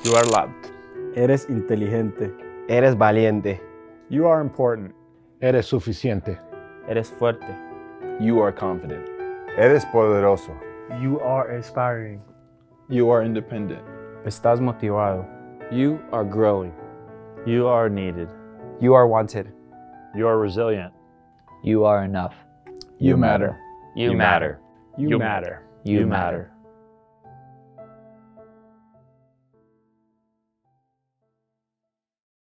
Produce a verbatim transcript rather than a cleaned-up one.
You are loved. Eres inteligente. Eres valiente. You are important. Eres suficiente. Eres fuerte. You are confident. Eres poderoso. You are inspiring. You are independent. Estás motivado. You are growing. You are needed. You are wanted. You are resilient. You are enough. You matter. You matter. You matter. You matter.